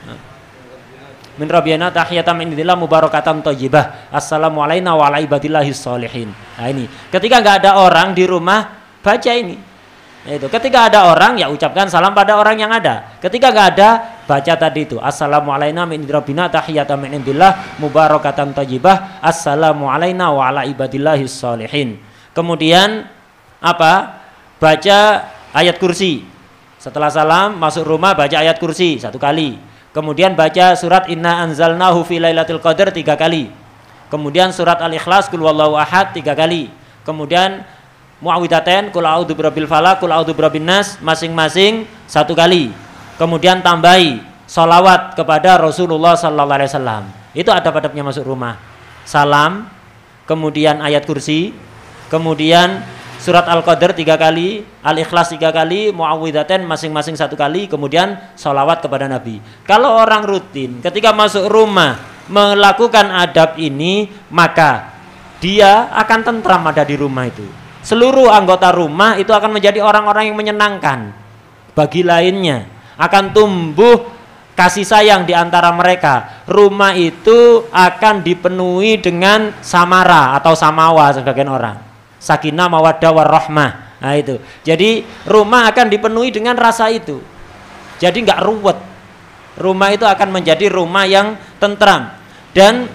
min rabbina tahiyatan min indillah mubarakatan thayyibah. Assalamu alaina wa ala ibadillahis sholihin. Nah ini, ketika nggak ada orang di rumah, baca ini. Itu ketika ada orang ya ucapkan salam pada orang yang ada. Ketika nggak ada, baca tadi itu assalamu alaina min rabbina tahiyatan min indillah mubarakatan thayyibah. Assalamu alaina wa ala ibadillahis sholihin. Kemudian apa? Baca ayat kursi. Setelah salam masuk rumah baca ayat kursi 1 kali. Kemudian baca surat inna anzalnahu fi lailatul qadar 3 kali. Kemudian surat al-ikhlas qul huwallahu ahad 3 kali. Kemudian muawwidzatain qul a'udzu birabbil falaq qul a'udzu birabbin nas masing-masing 1 kali. Kemudian tambahi sholawat kepada Rasulullah sallallahu alaihi wasallam. Itu adab-adabnya masuk rumah. Salam, kemudian ayat kursi, kemudian surat al-qadar 3 kali, al-ikhlas 3 kali, muawwidzatain masing-masing 1 kali, kemudian sholawat kepada Nabi. Kalau orang rutin ketika masuk rumah melakukan adab ini, maka dia akan tentram ada di rumah itu. Seluruh anggota rumah itu akan menjadi orang-orang yang menyenangkan. Bagi lainnya akan tumbuh kasih sayang di antara mereka. Rumah itu akan dipenuhi dengan samara atau samawa sebagian orang. Sakinah mawaddah warahmah. Nah itu. Jadi rumah akan dipenuhi dengan rasa itu. Jadi nggak ruwet. Rumah itu akan menjadi rumah yang tentram dan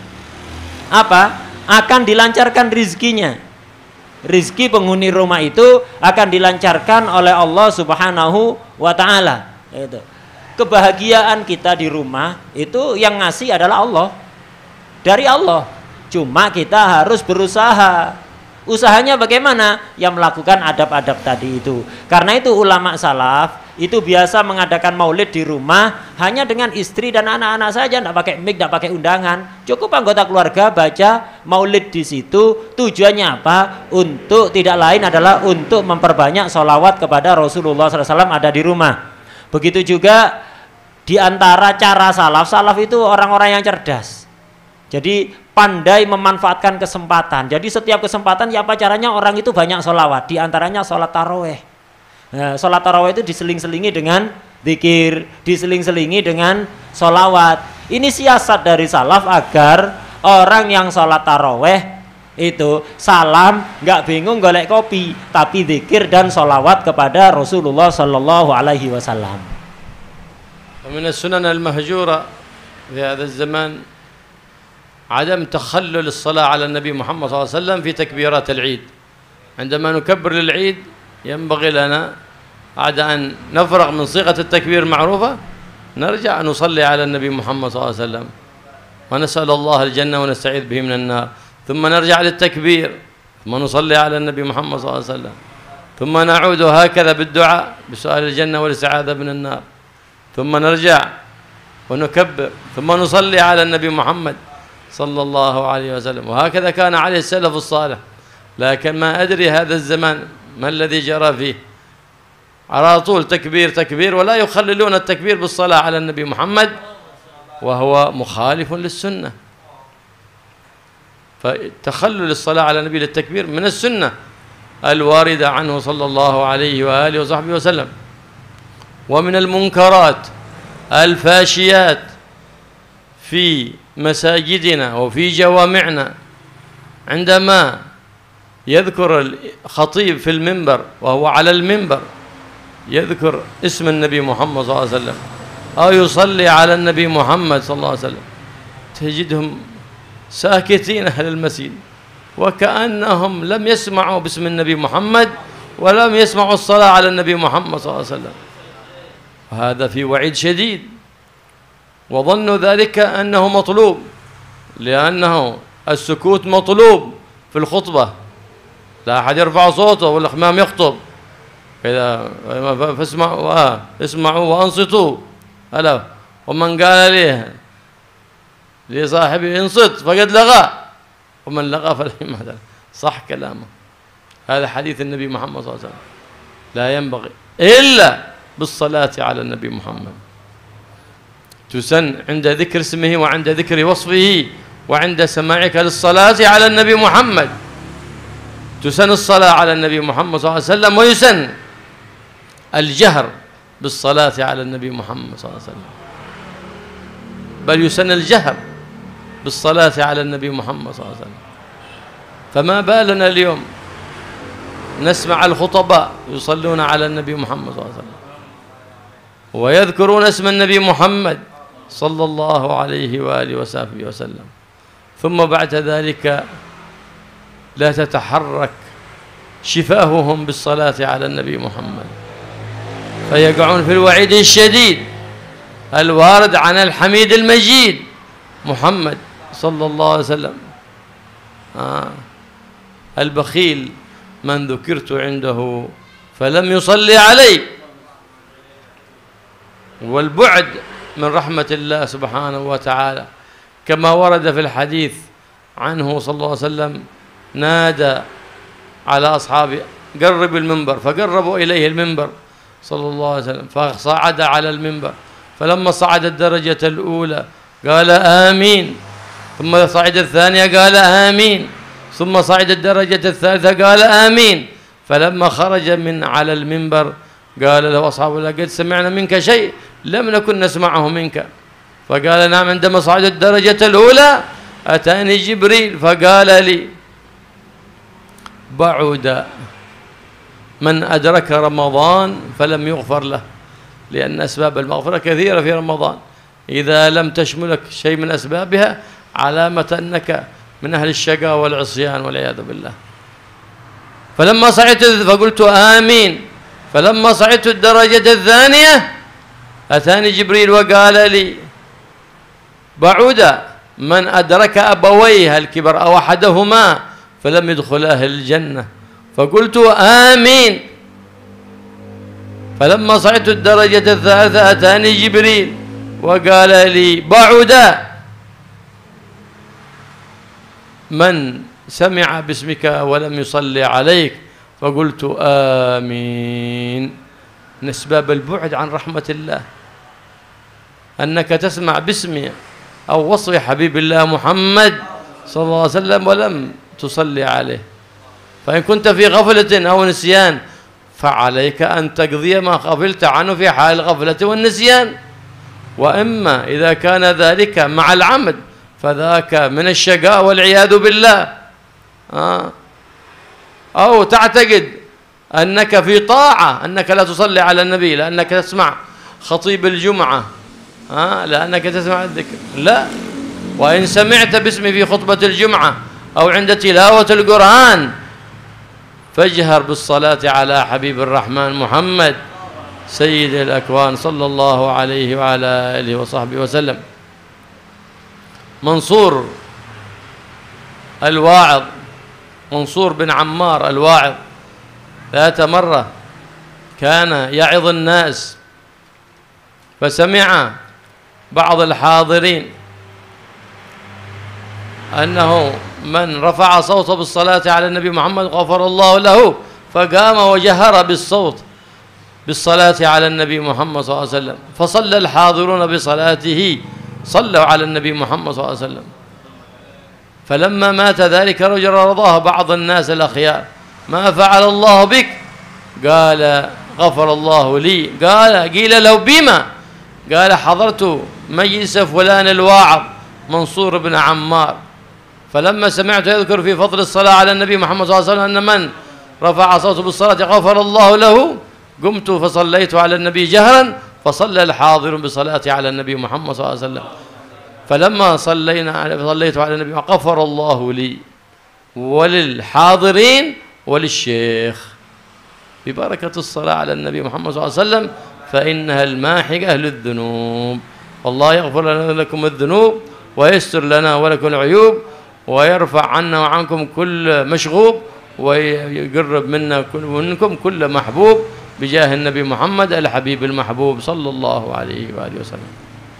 apa? Akan dilancarkan rizkinya. Rizki penghuni rumah itu akan dilancarkan oleh Allah Subhanahu wa ta'ala. Itu. Kebahagiaan kita di rumah itu yang ngasih adalah Allah. Dari Allah. Cuma kita harus berusaha. Usahanya bagaimana? Yang melakukan adab-adab tadi itu. Karena itu ulama salaf itu biasa mengadakan maulid di rumah hanya dengan istri dan anak-anak saja, tidak pakai mic, tidak pakai undangan. Cukup anggota keluarga baca maulid di situ. Tujuannya apa? Untuk tidak lain adalah untuk memperbanyak sholawat kepada Rasulullah SAW ada di rumah. Begitu juga di antara cara salaf itu orang-orang yang cerdas. Jadi pandai memanfaatkan kesempatan. Jadi setiap kesempatan ya apa caranya orang itu banyak sholawat. Di antaranya sholat taraweh. Nah, sholat tarawih itu diseling-selingi dengan zikir, diseling-selingi dengan sholawat. Ini siasat dari salaf agar orang yang sholat tarawih itu salam nggak bingung golek kopi, tapi zikir dan sholawat kepada Rasulullah Sallallahu Alaihi Wasallam. ومن السنن المهجورة في هذا الزمان عدم تخلل الصلاة على النبي محمد صلى الله عليه وسلم في تكبيرات العيد. عندما نكبر للعيد ينبغي لنا بعد أن نفرغ من صيغة التكبير المعروفة نرجع نصلي على النبي محمد صلى الله عليه وسلم ونسأل الله الجنة ونستعيذ به من النار، ثم نرجع للتكبير ثم نصلي على النبي محمد صلى الله عليه وسلم، ثم نعود هكذا بالدعاء بسؤال الجنة والاستعاذة من النار، ثم نرجع ونكبر ثم نصلي على النبي محمد صلى الله عليه وسلم. وهكذا كان عليه السلف الصالح. لكن ما أدري هذا الزمان ما الذي جرى فيه، على طول تكبير تكبير ولا يخللون التكبير بالصلاة على النبي محمد وهو مخالف للسنة. فتخلل الصلاة على النبي للتكبير من السنة الواردة عنه صلى الله عليه وآله وصحبه وسلم. ومن المنكرات الفاشيات في مساجدنا وفي جوامعنا عندما يذكر الخطيب في المنبر وهو على المنبر يذكر اسم النبي محمد صلى الله عليه وسلم أو يصلي على النبي محمد صلى الله عليه وسلم تجدهم ساكتين أهل المسجد وكأنهم لم يسمعوا باسم النبي محمد ولم يسمعوا الصلاة على النبي محمد صلى الله عليه وسلم. وهذا في وعيد شديد، وظنوا ذلك أنه مطلوب لأنه السكوت مطلوب في الخطبة، لا أحد يرفع صوته والإمام يخطب إذا فاسمعوا اسمعوا وأنصتوا. ألا ومن قال ليه لصاحبه انصت فقد لغى ومن لغى فلم يهدر. صح كلامه، هذا حديث النبي محمد صلى الله عليه وسلم. لا ينبغي إلا بالصلاة على النبي محمد. تسن عند ذكر اسمه وعند ذكر وصفه وعند سماعك للصلاة على النبي محمد. تسن الصلاة على النبي محمد صلى الله عليه وسلم، ويسن الجهر بالصلاة على النبي محمد صلى الله عليه وسلم، بل يسن الجهر بالصلاة على النبي محمد صلى الله عليه وسلم. فما بالنا اليوم نسمع الخطباء يصلون على النبي محمد صلى الله عليه وسلم ويذكرون اسم النبي محمد صلى الله عليه وآله وصحبه وسلم، ثم بعد ذلك لا تتحرك شفاههم بالصلاة على النبي محمد، فيقعون في الوعيد الشديد الوارد عن الحميد المجيد محمد صلى الله عليه وسلم. البخيل من ذكرت عنده فلم يصلي علي، والبعد من رحمة الله سبحانه وتعالى، كما ورد في الحديث عنه صلى الله عليه وسلم نادى على أصحابه قرب المنبر، فقربوا إليه المنبر صلى الله عليه وسلم، فصعد على المنبر، فلما صعد الدرجة الأولى قال آمين، ثم صعد الثانية قال آمين، ثم صعد الدرجة الثالثة قال آمين، فلما خرج من على المنبر قال له أصحابه لقد سمعنا منك شيء لم نكن نسمعه منك، فقال نعم، عندما صعد الدرجة الأولى أتاني جبريل فقال لي بعد من أدرك رمضان فلم يغفر له، لأن أسباب المغفرة كثيرة في رمضان، إذا لم تشملك شيء من أسبابها علامة أنك من أهل الشقاء والعصيان والعياذ بالله. فلما صعدت فقلت آمين، فلما صعدت الدرجة الثانية أتاني جبريل وقال لي بعد من أدرك أبويه الكبر أو أحدهما فلم يدخل أهل الجنة، فقلت آمين. فلما صعدت الدرجة الثالثة أتاني جبريل وقال لي بعد من سمع باسمك ولم يصلي عليك، فقلت آمين. من أسباب البعد عن رحمة الله أنك تسمع باسم أو وصف حبيب الله محمد صلى الله عليه وسلم ولم تصلي عليه، فإن كنت في غفلة أو نسيان فعليك أن تقضي ما غفلت عنه في حال الغفلة والنسيان، وإما إذا كان ذلك مع العمد فذاك من الشقاء والعياذ بالله. أو تعتقد أنك في طاعة أنك لا تصلي على النبي لأنك تسمع خطيب الجمعة، لأنك تسمع الذكر، لا، وإن سمعت باسمي في خطبة الجمعة أو عند تلاوة القرآن فاجهر بالصلاة على حبيب الرحمن محمد سيد الأكوان صلى الله عليه وعلى آله وصحبه وسلم. منصور الواعظ، منصور بن عمار الواعظ، ذات مرة كان يعظ الناس فسمع بعض الحاضرين أنه من رفع صوته بالصلاة على النبي محمد غفر الله له، فقام وجهر بالصوت بالصلاة على النبي محمد صلى الله عليه وسلم، فصلى الحاضرون بصلاته صلوا على النبي محمد صلى الله عليه وسلم. فلما مات ذلك الرجل رضاه بعض الناس الأخيار، ما فعل الله بك؟ قال غفر الله لي. قيل له بما؟ قال حضرت مجلس فلان الواعظ منصور بن عمار، فلما سمعت يذكر في فضل الصلاة على النبي محمد صلى الله عليه وسلم أن من رفع صوته بالصلاة غفر الله له، قمت فصليت على النبي جهرا، فصلى الحاضر بصلاة على النبي محمد صلى الله عليه وسلم. فلما صليت على النبي غفر الله لي وللحاضرين وللشيخ ببركة الصلاة على النبي محمد صلى الله عليه وسلم، فإنها الماحقة للذنوب. الله يغفر لنا ولكم الذنوب ويستر لنا ولكم العيوب ويرفع عنا وعنكم كل مشغوب ويقرب منا ومنكم كل محبوب بجاه النبي محمد الحبيب المحبوب صلى الله عليه وآله وسلم.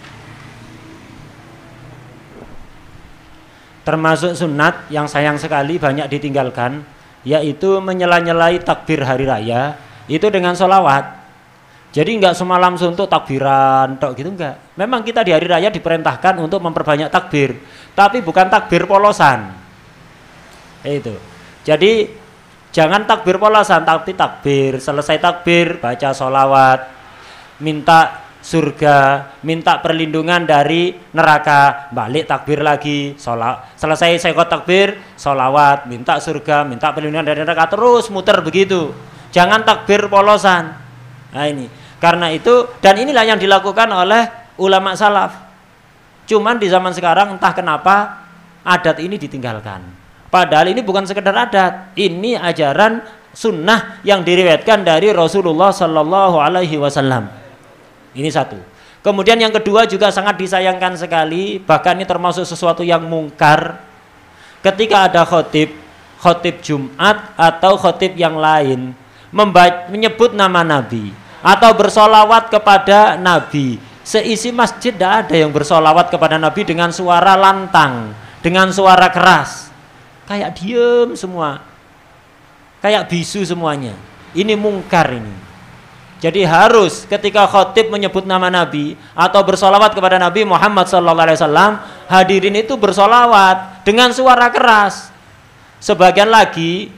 Termasuk sunat yang sayang sekali banyak ditinggalkan, yaitu menyela-nyelai takbir hari raya itu dengan sholawat. Jadi enggak semalam suntuk takbiran tok gitu enggak. Memang kita di hari raya diperintahkan untuk memperbanyak takbir, tapi bukan takbir polosan. Itu. Jadi jangan takbir polosan, tapi takbir, selesai takbir baca sholawat, minta surga, minta perlindungan dari neraka, balik takbir lagi, selesai sekot takbir, sholawat, minta surga, minta perlindungan dari neraka, terus muter begitu. Jangan takbir polosan. Nah ini, karena itu, dan inilah yang dilakukan oleh ulama salaf. Cuman di zaman sekarang entah kenapa adat ini ditinggalkan. Padahal ini bukan sekedar adat, ini ajaran sunnah yang diriwayatkan dari Rasulullah Sallallahu Alaihi Wasallam. Ini satu. Kemudian yang kedua juga sangat disayangkan sekali, bahkan ini termasuk sesuatu yang mungkar. Ketika ada khotib Jumat atau khotib yang lain menyebut nama Nabi atau bersolawat kepada Nabi, seisi masjid tidak ada yang bersolawat kepada Nabi dengan suara lantang, dengan suara keras, kayak diem semua, kayak bisu semuanya. Ini mungkar ini. Jadi harus ketika khotib menyebut nama Nabi atau bersolawat kepada Nabi Muhammad SAW, hadirin itu bersolawat dengan suara keras. Sebagian lagi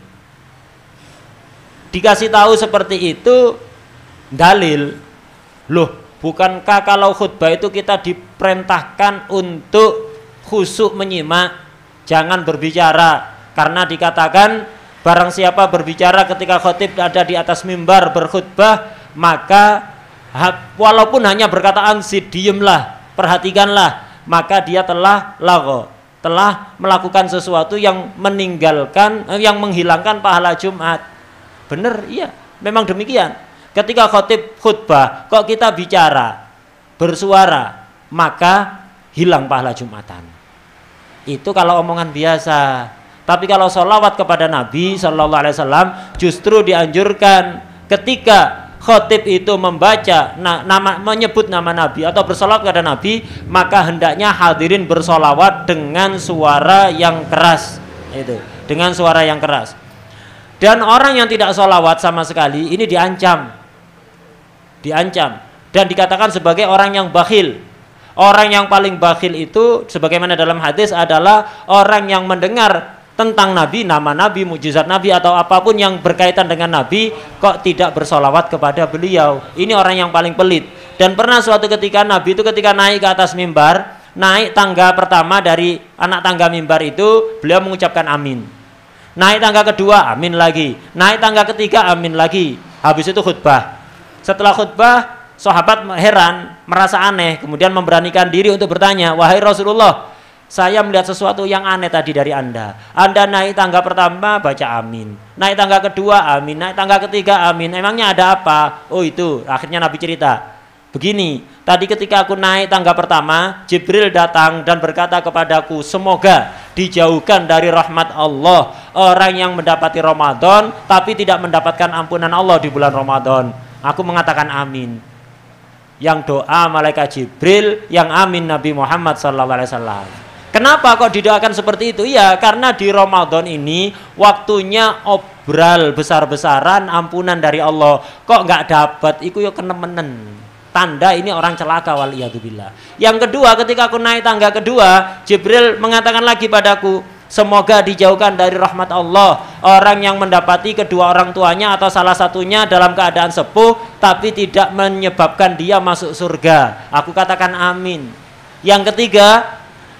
dikasih tahu seperti itu, dalil, loh bukankah kalau khutbah itu kita diperintahkan untuk khusyuk menyimak, jangan berbicara, karena dikatakan barang siapa berbicara ketika khotib ada di atas mimbar berkhutbah, maka walaupun hanya berkata ansid, diemlah, perhatikanlah, maka dia telah melakukan sesuatu yang menghilangkan pahala Jumat. Benar, iya, memang demikian. Ketika khotib khutbah, kok kita bicara, bersuara, maka hilang pahala Jumatan. Itu kalau omongan biasa. Tapi kalau sholawat kepada Nabi Sallallahu Alaihi Wasallam, justru dianjurkan ketika khotib itu membaca menyebut nama Nabi atau bersolawat kepada Nabi, maka hendaknya hadirin bersolawat dengan suara yang keras. Itu, dengan suara yang keras. Dan orang yang tidak sholawat sama sekali ini diancam dan dikatakan sebagai orang yang bakhil. Orang yang paling bakhil itu sebagaimana dalam hadis adalah orang yang mendengar tentang Nabi, nama Nabi, mukjizat Nabi atau apapun yang berkaitan dengan Nabi, kok tidak bersolawat kepada beliau. Ini orang yang paling pelit. Dan pernah suatu ketika Nabi itu ketika naik ke atas mimbar, naik tangga pertama dari anak tangga mimbar itu, beliau mengucapkan amin. Naik tangga kedua, amin lagi. Naik tangga ketiga, amin lagi. Habis itu khutbah. Setelah khutbah, sahabat heran, merasa aneh, kemudian memberanikan diri untuk bertanya, wahai Rasulullah, saya melihat sesuatu yang aneh tadi dari Anda. Anda naik tangga pertama baca amin, naik tangga kedua amin, naik tangga ketiga amin. Emangnya ada apa? Oh itu, akhirnya Nabi cerita. Begini, tadi ketika aku naik tangga pertama, Jibril datang dan berkata kepadaku, semoga dijauhkan dari rahmat Allah orang yang mendapati Ramadan tapi tidak mendapatkan ampunan Allah di bulan Ramadan. Aku mengatakan amin. Yang doa malaikat Jibril, yang amin Nabi Muhammad SAW. Kenapa kok didoakan seperti itu? Ya karena di Ramadan ini waktunya obral besar-besaran ampunan dari Allah. Kok nggak dapat? Iku yo kenemenen. Tanda ini orang celaka, waliyadzubillah. Yang kedua, ketika aku naik tangga kedua, Jibril mengatakan lagi padaku, semoga dijauhkan dari rahmat Allah orang yang mendapati kedua orang tuanya atau salah satunya dalam keadaan sepuh tapi tidak menyebabkan dia masuk surga. Aku katakan amin. Yang ketiga,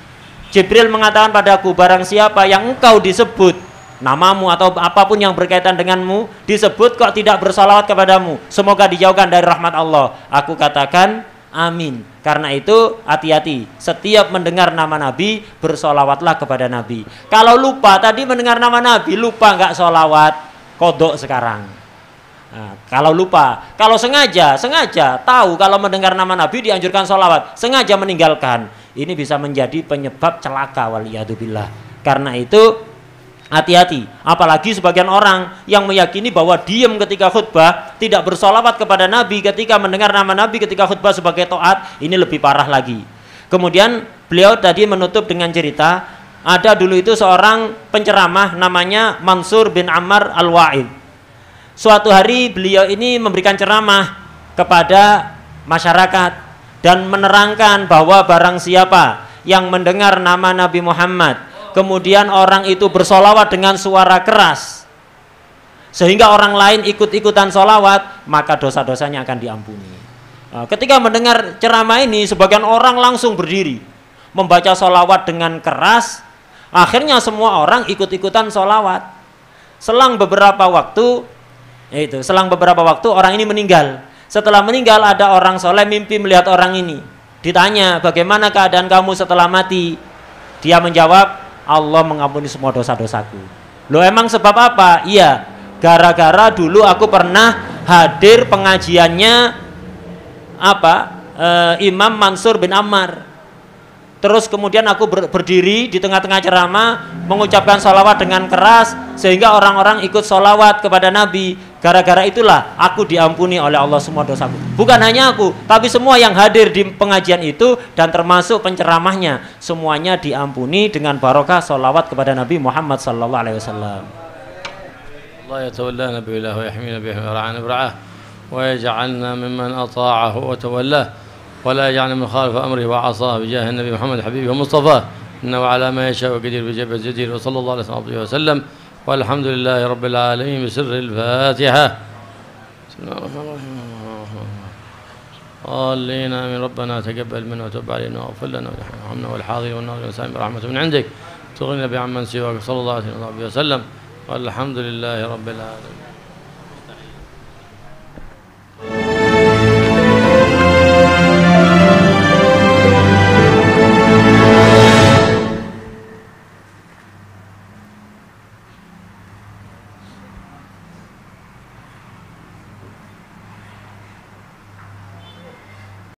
Jibril mengatakan padaku, barang siapa yang engkau disebut namamu atau apapun yang berkaitan denganmu disebut kok tidak bersalawat kepadamu, semoga dijauhkan dari rahmat Allah. Aku katakan amin. Karena itu hati-hati, setiap mendengar nama Nabi bersolawatlah kepada Nabi. Kalau lupa tadi mendengar nama Nabi, lupa nggak solawat, kodok sekarang. Nah, kalau lupa, kalau sengaja tahu kalau mendengar nama Nabi dianjurkan solawat, sengaja meninggalkan, ini bisa menjadi penyebab celaka, waliyadzubillah. Karena itu hati-hati, apalagi sebagian orang yang meyakini bahwa diam ketika khutbah, tidak bersolawat kepada Nabi ketika mendengar nama Nabi ketika khutbah sebagai taat, ini lebih parah lagi. Kemudian beliau tadi menutup dengan cerita, ada dulu itu seorang penceramah namanya Mansur bin Ammar al-Wa'id. Suatu hari beliau ini memberikan ceramah kepada masyarakat dan menerangkan bahwa barang siapa yang mendengar nama Nabi Muhammad kemudian orang itu bersolawat dengan suara keras sehingga orang lain ikut-ikutan solawat, maka dosa-dosanya akan diampuni. Nah, ketika mendengar ceramah ini, sebagian orang langsung berdiri membaca solawat dengan keras. Akhirnya semua orang ikut-ikutan solawat. Selang beberapa waktu orang ini meninggal. Setelah meninggal ada orang soleh mimpi melihat orang ini. Ditanya, bagaimana keadaan kamu setelah mati? Dia menjawab, Allah mengampuni semua dosa-dosaku. Loh, emang sebab apa? Iya, gara-gara dulu aku pernah hadir pengajiannya Imam Mansur bin Ammar. Terus kemudian aku berdiri di tengah-tengah ceramah mengucapkan sholawat dengan keras sehingga orang-orang ikut sholawat kepada Nabi. Gara-gara itulah aku diampuni oleh Allah semua dosaku. Bukan hanya aku, tapi semua yang hadir di pengajian itu dan termasuk penceramahnya, semuanya diampuni dengan barokah sholawat kepada Nabi Muhammad sallallahu alaihi wasallam. Allah yatawallana bihi wa yahmina bihi wa ra'ana bira'ah wa yaj'alna mimman ata'ahu wa tawallah ولا يجعلنا من خالف أمره وعصاه بجاه النبي محمد حبيبه ومصطفاه إنه على ما يشاء وقدير بجبه الجدير وصلى الله عليه وسلم والحمد لله رب العالمين بسر الفاتحة. بسم الله الرحمن الرحيم. صلينا من ربنا تقبل منا وتب علينا واغفر لنا وارحمنا والحاضرين والناظرين وسائر برحمة من عندك تغنينا بعمن سواك صلى الله عليه وسلم والحمد لله رب العالمين.